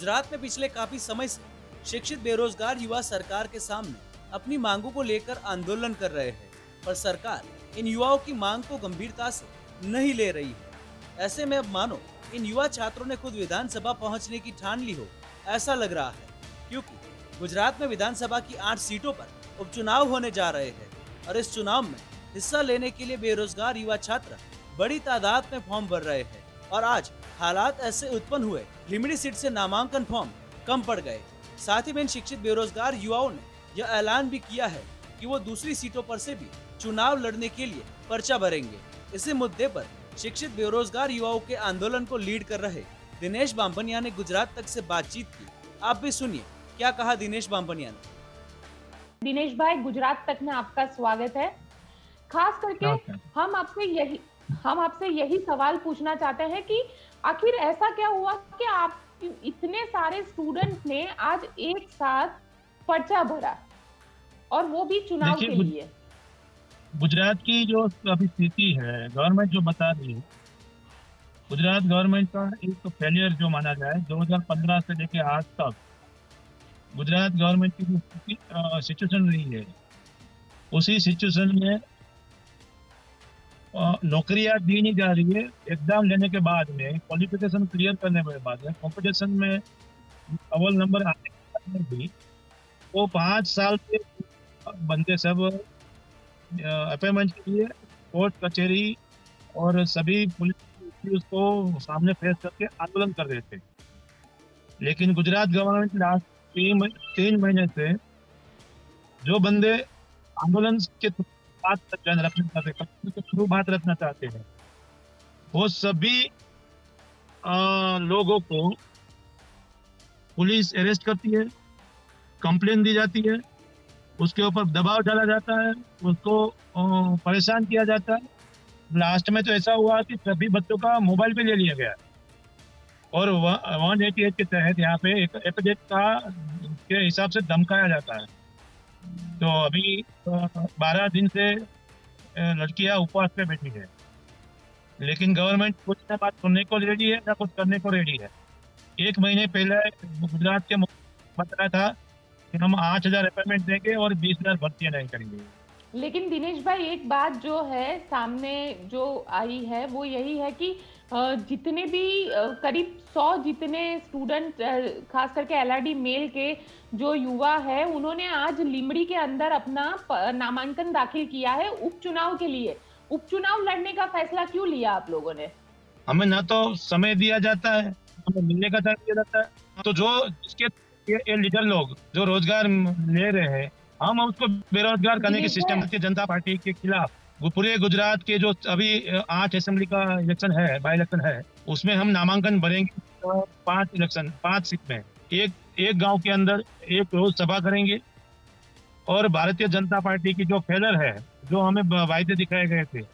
गुजरात में पिछले काफी समय से शिक्षित बेरोजगार युवा सरकार के सामने अपनी मांगों को लेकर आंदोलन कर रहे हैं, पर सरकार इन युवाओं की मांग को गंभीरता से नहीं ले रही है। ऐसे में अब मानो इन युवा छात्रों ने खुद विधानसभा पहुंचने की ठान ली हो, ऐसा लग रहा है, क्योंकि गुजरात में विधानसभा की 8 सीटों पर उपचुनाव होने जा रहे हैं और इस चुनाव में हिस्सा लेने के लिए बेरोजगार युवा छात्र बड़ी तादाद में फॉर्म भर रहे हैं। और आज हालात ऐसे उत्पन्न हुए, लिमिटेड सीट से नामांकन फॉर्म कम पड़ गए। साथ ही में इन शिक्षित बेरोजगार युवाओं ने यह ऐलान भी किया है कि वो दूसरी सीटों पर से भी चुनाव लड़ने के लिए पर्चा भरेंगे। इसी मुद्दे पर शिक्षित बेरोजगार युवाओं के आंदोलन को लीड कर रहे दिनेश बांभनिया ने गुजरात तक से बातचीत की। आप भी सुनिए क्या कहा दिनेश बांभनिया ने। दिनेश भाई, गुजरात तक में आपका स्वागत है। खास करके हम आपसे यही सवाल पूछना चाहते हैं कि आखिर ऐसा क्या हुआ कि आप इतने सारे स्टूडेंट ने आज एक साथ पर्चा भरा और वो भी चुनाव के लिए। गुजरात की जो अभी स्थिति है, गवर्नमेंट जो बता रही है, गुजरात गवर्नमेंट का एक तो फेलियर जो माना जाए 2015 से लेके आज तक गुजरात गवर्नमेंट की जो सिचुएशन रही है, उसी सिचुएशन में नौकरियां दी नहीं जा रही है। एग्जाम लेने के बाद में, क्वालिफिकेशन क्लियर करने के बाद में, कंपटीशन में अव्वल नंबर आने के बाद में भी वो 5 साल के बंदे सब अपॉइंटमेंट के लिए कोर्ट कचहरी और सभी पुलिस को सामने फेस करके आंदोलन कर रहे थे। लेकिन गुजरात गवर्नमेंट लास्ट 3 महीने से जो बंदे आंदोलन के शुरू बात रखना चाहते हैं, वो सभी लोगों को पुलिस अरेस्ट करती है, कंप्लेन दी जाती है, उसके ऊपर दबाव डाला जाता है, उसको परेशान किया जाता है। लास्ट में तो ऐसा हुआ कि सभी बच्चों का मोबाइल पे ले लिया गया और 188 के तहत यहाँ पे एक एपिडेट का के हिसाब से धमकाया जाता है। तो अभी 12 दिन से लड़कियां उपवास पे बैठी है, लेकिन गवर्नमेंट कुछ ना बात सुनने को रेडी है ना कुछ करने को रेडी है। 1 महीने पहले गुजरात के मुख्यमंत्री बता रहा था कि हम 8000 अपॉइंटमेंट देंगे और 20,000 भर्तियां नहीं करेंगे। लेकिन दिनेश भाई, एक बात जो है सामने जो आई है वो यही है कि जितने भी करीब 100 जितने स्टूडेंट, खास करके एलआरडी मेल के जो युवा है, उन्होंने आज लिमड़ी के अंदर अपना नामांकन दाखिल किया है उपचुनाव के लिए। उपचुनाव लड़ने का फैसला क्यों लिया आप लोगों ने? हमें ना तो समय दिया जाता है, हमें मिलने का टाइम दिया जाता है। तो जो इसके ये लीडर लोग जो रोजगार ले रहे हैं, हम उसको बेरोजगार करने की सिस्टम भारतीय जनता पार्टी के खिलाफ पूरे गुजरात के जो अभी 8 असेंबली का इलेक्शन है, बाई इलेक्शन है, उसमें हम नामांकन भरेंगे। 5 सीट में एक गांव के अंदर एक रोज सभा करेंगे और भारतीय जनता पार्टी की जो फेलर है, जो हमें वायदे दिखाए गए थे,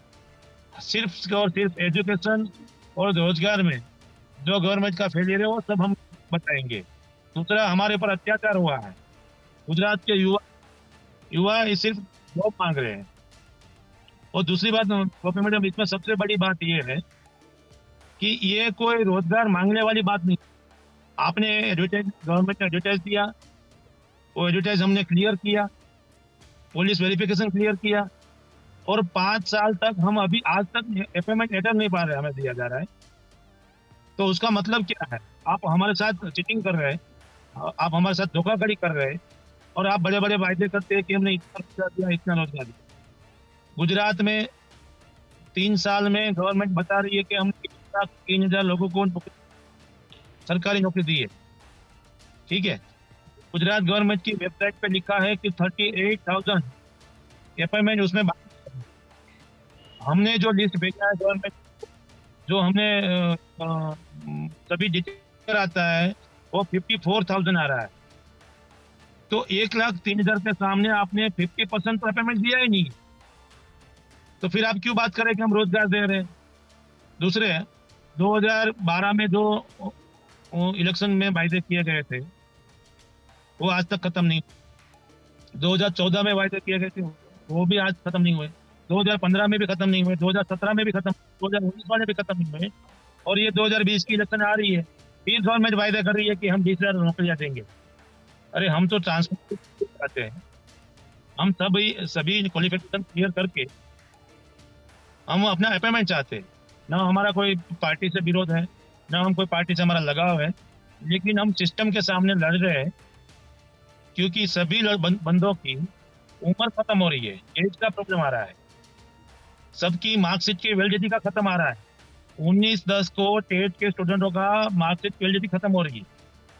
सिर्फ और सिर्फ एजुकेशन और रोजगार में जो गवर्नमेंट का फेलियर है वो सब हम बताएंगे। दूसरा, हमारे ऊपर अत्याचार हुआ है। गुजरात के युवा सिर्फ जॉब मांग रहे हैं। और दूसरी बात मैडम, इसमें सबसे बड़ी बात ये है कि ये कोई रोजगार मांगने वाली बात नहीं। आपने गवर्नमेंट ने एडवर्टाइज दिया, वो एडवर्टाइज हमने क्लियर किया, पुलिस वेरिफिकेशन क्लियर किया और 5 साल तक हम अभी आज तक अपॉइंटमेंट लेटर नहीं पा रहे, हमें दिया जा रहा है। तो उसका मतलब क्या है? आप हमारे साथ चीटिंग कर रहे हैं, आप हमारे साथ धोखाधड़ी कर रहे हैं और आप बड़े बड़े वायदे करते हैं कि हमने इतना रोजगार दिया, इतना रोजगार दिया। गुजरात में 3 साल में गवर्नमेंट बता रही है कि हम 3,000 लोगों को सरकारी नौकरी दी है। ठीक है, गुजरात गवर्नमेंट की वेबसाइट पे लिखा है कि 38,000 अपॉइंटमेंट उसमें हमने जो लिस्ट भेजा है गवर्नमेंट, जो हमने सभी डिटेल आता है, वो 54,000 आ रहा है। तो 1,03,000 के सामने आपने 50% तो अपॉइंटमेंट दिया ही नहीं, तो फिर आप क्यों बात करें कि हम रोजगार दे रहे हैं? दूसरे, 2012 में जो इलेक्शन में वायदे किए गए थे वो आज तक खत्म नहीं। 2014 में वायदे किए गए थे वो भी आज खत्म नहीं हुए। 2015 में भी खत्म नहीं हुए, 2017 में भी खत्म, 2019 में भी खत्म नहीं हुए। और ये 2020 की इलेक्शन आ रही है, फिर गवर्नमेंट वायदा कर रही है कि हम 20,000 नौकरियां देंगे। अरे हम तो ट्रांसफर चाहते हैं, हम सभी क्वालिफिकेशन क्लियर करके हम अपना अपॉइंटमेंट चाहते हैं। ना हमारा कोई पार्टी से विरोध है, ना हम कोई पार्टी से हमारा लगाव है, लेकिन हम सिस्टम के सामने लड़ रहे हैं क्योंकि सभी बंदों की उम्र खत्म हो रही है, एज का प्रॉब्लम आ रहा है, सबकी मार्कशीट की वैलिडिटी का खत्म आ रहा है। 19/10 को टेट के स्टूडेंटों का मार्कशीट की वैलिडिटी खत्म हो रही है।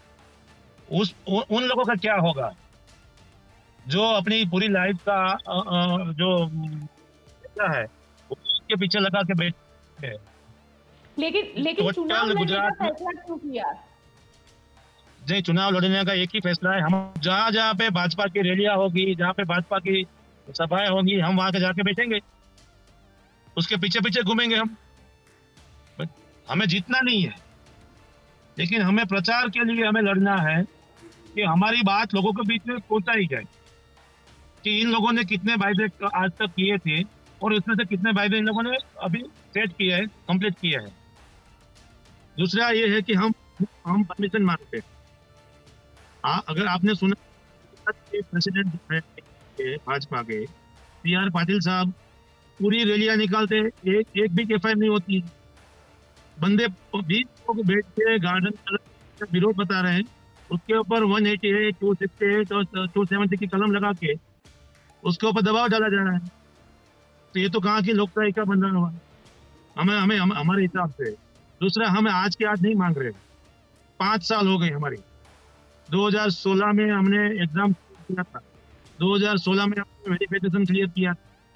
उन लोगों का क्या होगा जो अपनी पूरी लाइफ का जो क्या है उसके पीछे लगा के बैठे हैं। लेकिन चुनाव लड़ने का फैसला क्यों किया? नहीं, चुनाव लड़ने का एक ही फैसला है, हम जहाँ पे भाजपा की रैलियां होगी, जहाँ पे भाजपा की सभाएं होंगी, हम वहां के जाके बैठेंगे, उसके पीछे पीछे घूमेंगे हम। हमें जीतना नहीं है, लेकिन हमें प्रचार के लिए हमें लड़ना है कि हमारी बात लोगों के बीच में पहुंचाई जाए कि इन लोगों ने कितने वायदे आज तक किए थे और इसमें से कितने वायदे इन लोगों ने अभी सेट किया है, कंप्लीट किया है। दूसरा ये है कि हम परमिशन मांगते हैं। अगर आपने सुना प्रेसिडेंट भाजपा के CR पाटिल साहब पूरी रैलियां निकालते, एक भी एफआईआर नहीं होती, बंदे 20 लोग बैठ के गार्डन का विरोध बता रहे हैं, उसके ऊपर 188, 268 और 270 की कलम लगा के उसके ऊपर दबाव डाला जा रहा है। तो ये तो कहाँ की लोकशाही का बंधन हुआ? हमें हमारे हिसाब से। दूसरा, हमें आज के आज नहीं मांग रहे, 5 साल हो गए हमारी। 2016 में हमने एग्जाम किया था, 2016 में हमने वेरिफिकेशन क्लियर किया,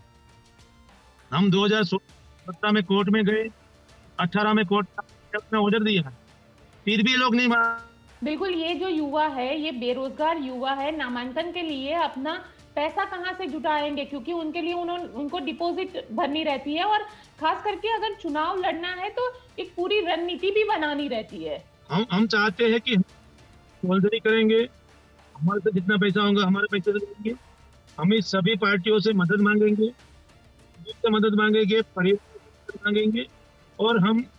हम 2017 में कोर्ट में गए, 18 में कोर्ट ने ऑर्डर दिया, फिर भी लोग नहीं मान। बिल्कुल, ये जो युवा है, ये बेरोजगार युवा है, नामांकन के लिए अपना पैसा कहाँ से जुटाएंगे? क्योंकि उनके लिए उनको डिपॉजिट भरनी रहती है, और खास करके अगर चुनाव लड़ना है तो एक पूरी रणनीति भी बनानी रहती है। हम चाहते हैं कि होल्डरी करेंगे, हमारे से जितना पैसा होगा हमारे पैसे से लेंगे, हम इस सभी पार्टियों से मदद मांगेंगे, मदद मांगेंगे, परिवार मांगेंगे, और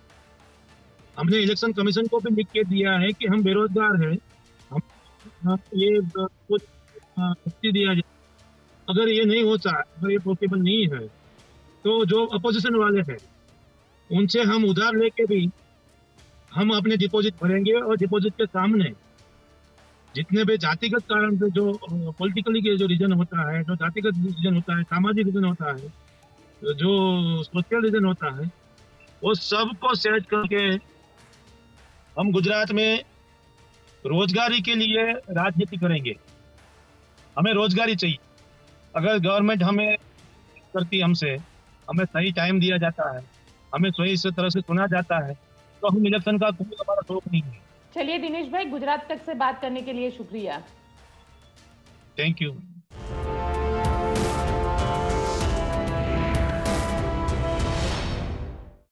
हमने इलेक्शन कमीशन को भी लिख के दिया है कि हम बेरोजगार हैं, हम ये कुछ दिया जाए। अगर ये नहीं होता, अगर ये पॉसिबल नहीं है, तो जो अपोजिशन वाले हैं उनसे हम उधार लेके भी हम अपने डिपॉजिट भरेंगे, और डिपॉजिट के सामने जितने भी जातिगत कारण से जो पॉलिटिकली के जो रीजन होता है, जो जातिगत रीजन होता है, सामाजिक रीजन होता है, जो सोशल रीजन होता है, वो सबको सेट करके हम गुजरात में रोजगारी के लिए राजनीति करेंगे। हमें रोजगारी चाहिए। अगर गवर्नमेंट हमें करती, हमें सही टाइम दिया जाता है, हमें सही से तरह से सुना जाता है, तो हम इलेक्शन का कोई हमारा शौक नहीं है। चलिए दिनेश भाई, गुजरात तक से बात करने के लिए शुक्रिया। Thank you.